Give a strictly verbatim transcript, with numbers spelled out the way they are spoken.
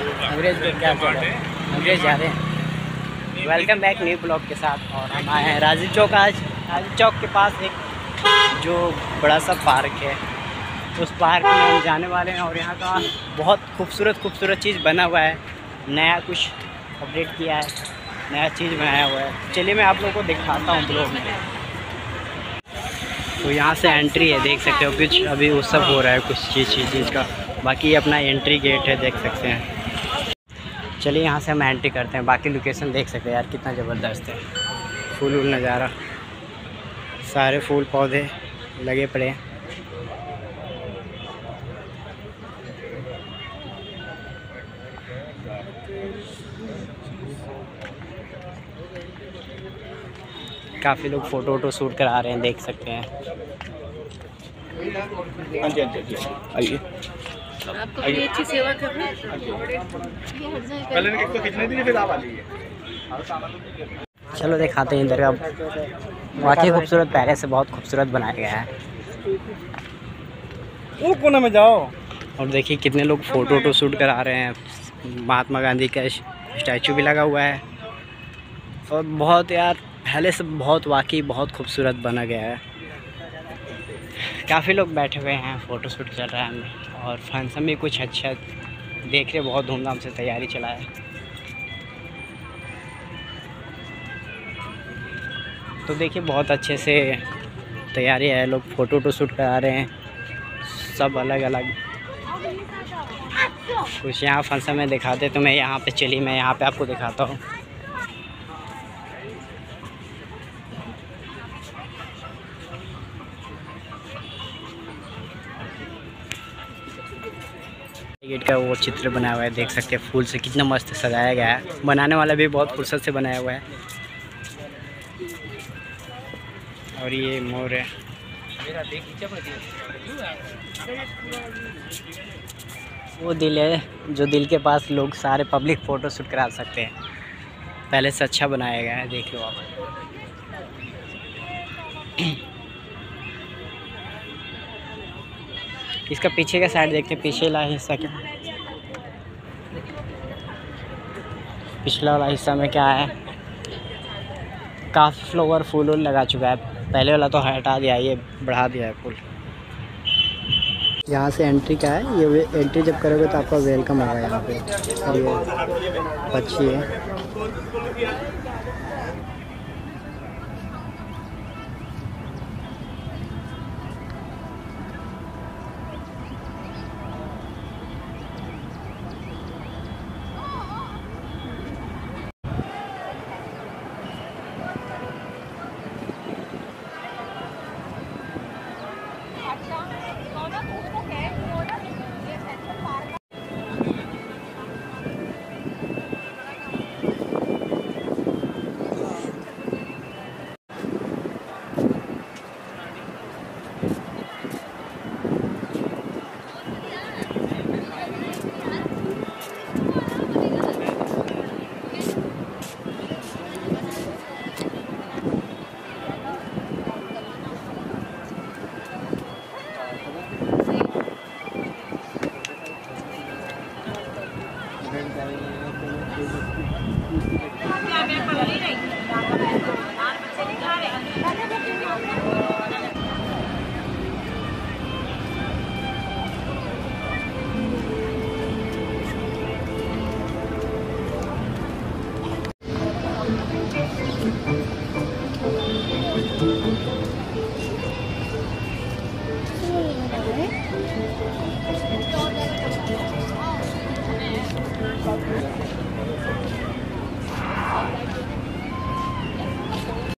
अंग्रेज को क्या चल रहा है, अंग्रेज जा रहे हैं। वेलकम बैक न्यू ब्लॉग के साथ। और हम आए हैं राजीव चौक। आज राजीव चौक के पास एक जो बड़ा सा पार्क है, उस पार्क में हम जाने वाले हैं। और यहाँ का बहुत खूबसूरत खूबसूरत चीज़ बना हुआ है, नया कुछ अपडेट किया है, नया चीज़ बनाया हुआ है। चलिए मैं आप लोगों को दिखाता हूँ ब्लॉग में। तो यहाँ से एंट्री है, देख सकते हो। कुछ अभी उत्सव हो रहा है कुछ चीज़ चीज़ का, बाकी ये अपना एंट्री गेट है, देख सकते हैं। चलिए यहाँ से हम एंट्री करते हैं। बाकी लोकेशन देख सकते हैं यार, कितना ज़बरदस्त है। फूल वूल नज़ारा, सारे फूल पौधे लगे पड़े हैं। काफ़ी लोग फ़ोटो वोटो शूट करा रहे हैं, देख सकते हैं। हाँ जी हाँ जी आइए, आपको बड़ी अच्छी सेवा कर रहे हैं। पहले इसको खींचने दीजिए, फिर आप आ जाइए। चलो दिखाते हैं इधर का। वाकई खूबसूरत, पहले से बहुत खूबसूरत बनाया गया है। वो कोने में जाओ। और देखिए कितने लोग फ़ोटो वोटो शूट करा रहे हैं। महात्मा गांधी का स्टैचू भी लगा हुआ है। और बहुत यार पहले से बहुत, वाकई बहुत खूबसूरत बना गया है। काफ़ी लोग बैठे हुए हैं, फ़ोटो शूट चल रहा है। और फंक्शन भी कुछ अच्छा देख रहे, बहुत धूमधाम से तैयारी चला है। तो देखिए बहुत अच्छे से तैयारी है, लोग फ़ोटो वोटो शूट करा रहे हैं, सब अलग अलग। कुछ यहाँ फंक्शन में दिखाते तो मैं यहाँ पे, चलिए मैं यहाँ पे आपको दिखाता हूँ। गेट का वो चित्र बनाया हुआ है, देख सकते हैं। फूल से कितना मस्त सजाया गया है। बनाने वाला भी बहुत फुर्सत से बनाया हुआ है। और ये मोर है। वो दिल है जो दिल के पास लोग सारे पब्लिक फ़ोटो शूट करा सकते हैं। पहले से अच्छा बनाया गया है, देख लो आप। इसका पीछे का साइड देखते हैं, पीछे वाला हिस्सा क्या है। पिछला वाला हिस्सा में क्या है, काफ़ी फ्लावर फूल वूल लगा चुका है। पहले वाला तो हटा दिया, ये बढ़ा दिया है फूल। यहाँ से एंट्री का है, ये एंट्री जब करोगे तो आपका वेलकम होगा यहाँ पे। ये पक्षी है।